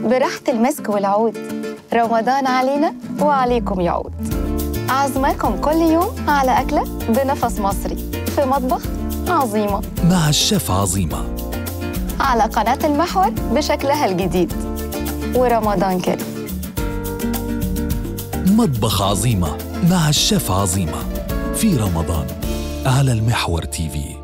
بريحة المسك والعود. رمضان علينا وعليكم يعود. عازماكم كل يوم على أكلة بنفس مصري في مطبخ عظيمة مع الشيف عظيمة على قناة المحور بشكلها الجديد. ورمضان كده مطبخ عظيمة مع الشيف عظيمة في رمضان على المحور TV.